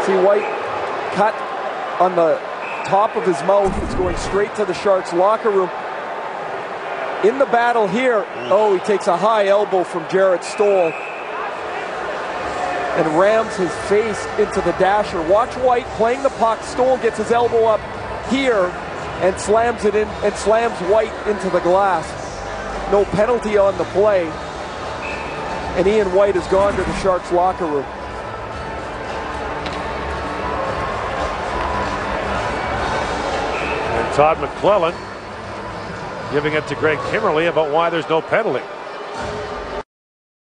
See White cut on the top of his mouth. It's going straight to the Sharks locker room. In the battle here, he takes a high elbow from Jarrett Stoll and rams his face into the dasher. Watch White playing the puck. Stoll gets his elbow up here and slams it in and slams White into the glass. No penalty on the play. And Ian White has gone to the Sharks locker room. And Todd McClellan giving it to Greg Kimmerly about why there's no penalty.